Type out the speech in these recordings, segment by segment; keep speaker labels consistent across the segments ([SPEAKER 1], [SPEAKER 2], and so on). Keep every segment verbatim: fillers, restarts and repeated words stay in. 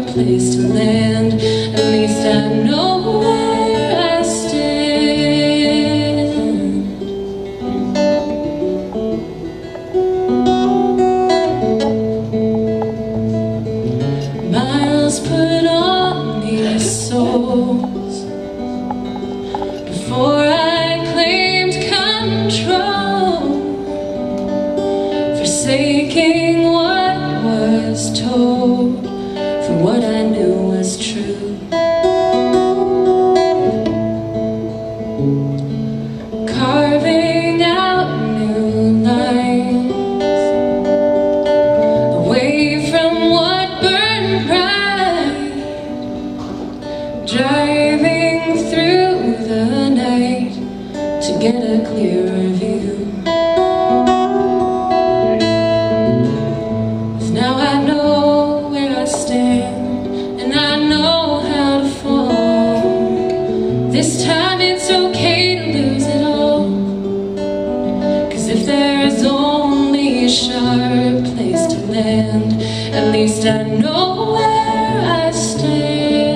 [SPEAKER 1] place to land. At least I know where I stand. Miles put on these souls before I claimed control, forsaking what was told for what I knew was true. Carving out new lines away from what burned bright, driving through the night to get a clearer view. Now I know where I stand, and I know how to fall. This time it's okay to lose it all, 'cause if there is only a sharp place to land, at least I know where I stand.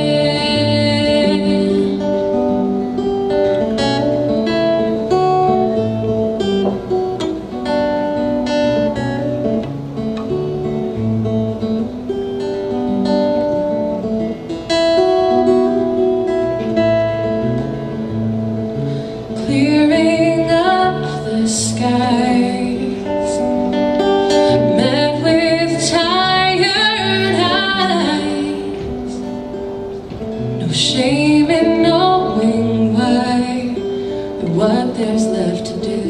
[SPEAKER 1] Clearing up the skies, met with tired eyes. No shame in knowing why or what there's left to do.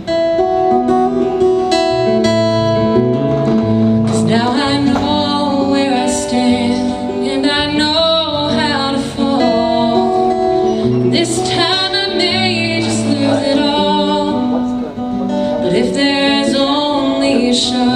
[SPEAKER 1] 'Cause now I know where I stand, and I know how to fall. This time I may just lose it all, but if there's only a shot